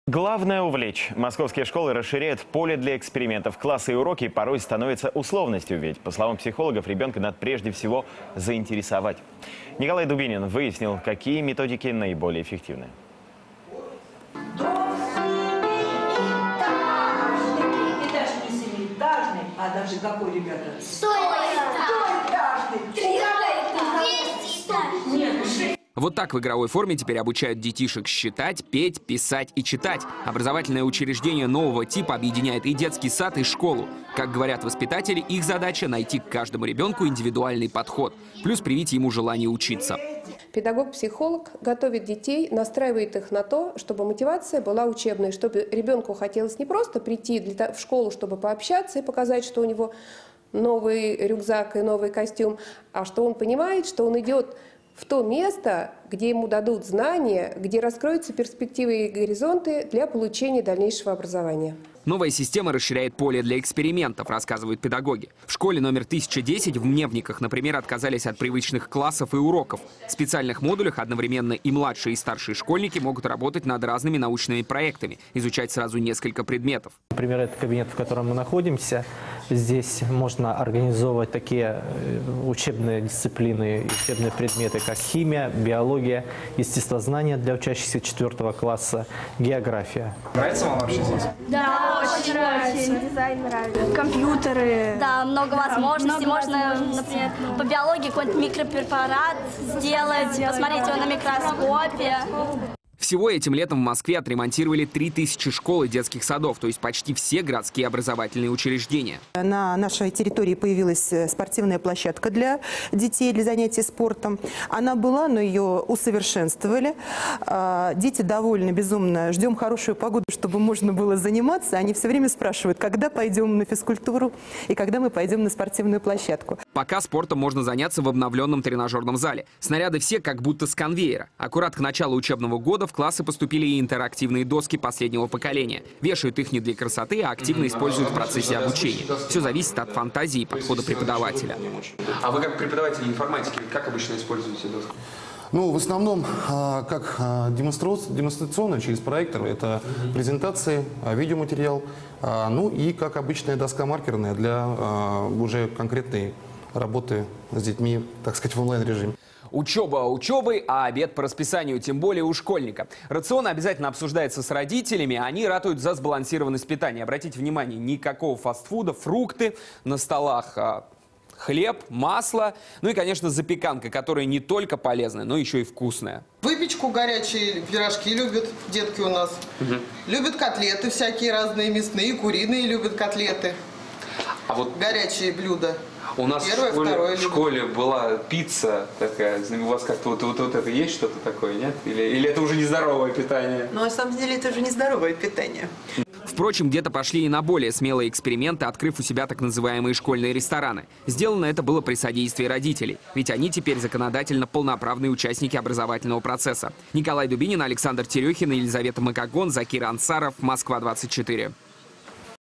Главное – увлечь. Московские школы расширяют поле для экспериментов. Классы и уроки порой становятся условностью, ведь, по словам психологов, ребенка надо прежде всего заинтересовать. Николай Дубинин выяснил, какие методики наиболее эффективны. А даже какой, ребята? Вот так в игровой форме теперь обучают детишек считать, петь, писать и читать. Образовательное учреждение нового типа объединяет и детский сад, и школу. Как говорят воспитатели, их задача – найти к каждому ребенку индивидуальный подход, плюс привить ему желание учиться. Педагог-психолог готовит детей, настраивает их на то, чтобы мотивация была учебной, чтобы ребенку хотелось не просто прийти в школу, чтобы пообщаться и показать, что у него новый рюкзак и новый костюм, а что он понимает, что он идет в то место, где ему дадут знания, где раскроются перспективы и горизонты для получения дальнейшего образования. Новая система расширяет поле для экспериментов, рассказывают педагоги. В школе номер 1010 в Мневниках, например, отказались от привычных классов и уроков. В специальных модулях одновременно и младшие, и старшие школьники могут работать над разными научными проектами, изучать сразу несколько предметов. Например, это кабинет, в котором мы находимся. Здесь можно организовывать такие учебные дисциплины, учебные предметы, как химия, биология, естествознание для учащихся 4 класса, география. Нравится вам вообще здесь? Да, очень нравится. Дизайн нравится. Компьютеры. Да, много возможностей. Можно, например, по биологии какой-нибудь микропрепарат сделать, посмотреть его на микроскопе. Всего этим летом в Москве отремонтировали 3000 школ и детских садов, то есть почти все городские образовательные учреждения. На нашей территории появилась спортивная площадка для детей, для занятий спортом. Она была, но ее усовершенствовали. Дети довольны безумно. Ждем хорошую погоду, чтобы можно было заниматься. Они все время спрашивают, когда пойдем на физкультуру и когда мы пойдем на спортивную площадку. Пока спортом можно заняться в обновленном тренажерном зале. Снаряды все как будто с конвейера. Аккурат к началу учебного года в классы поступили и интерактивные доски последнего поколения. Вешают их не для красоты, а активно используют в процессе обучения. Все зависит от фантазии и подхода преподавателя. А вы как преподаватель информатики, как обычно используете доски? Ну, в основном, как демонстрационно, через проектор, это презентации, видеоматериал, ну и, как обычная доска маркерная для уже конкретной работы с детьми, так сказать, в онлайн-режиме. Учеба учебой, а обед по расписанию, тем более у школьника. Рацион обязательно обсуждается с родителями, они ратуют за сбалансированность питания. Обратите внимание, никакого фастфуда, фрукты на столах, хлеб, масло, ну и, конечно, запеканка, которая не только полезная, но еще и вкусная. Выпечку, горячие пирожки любят детки у нас. Любят котлеты всякие разные, мясные, куриные любят котлеты. А вот горячие блюда. У нас в школе была пицца такая. У вас как-то вот это есть что-то такое, нет? Или это уже нездоровое питание? Ну, на самом деле, это уже нездоровое питание. Впрочем, где-то пошли и на более смелые эксперименты, открыв у себя так называемые школьные рестораны. Сделано это было при содействии родителей, ведь они теперь законодательно полноправные участники образовательного процесса. Николай Дубинин, Александр Терехин, Елизавета Макагон, Закир Ансаров, Москва 24.